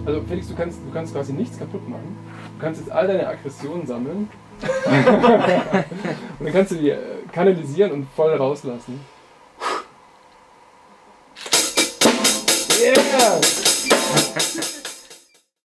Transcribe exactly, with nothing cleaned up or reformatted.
Also Felix, du kannst, du kannst quasi nichts kaputt machen. Du kannst jetzt all deine Aggressionen sammeln. Und dann kannst du die äh, kanalisieren und voll rauslassen. Yeah!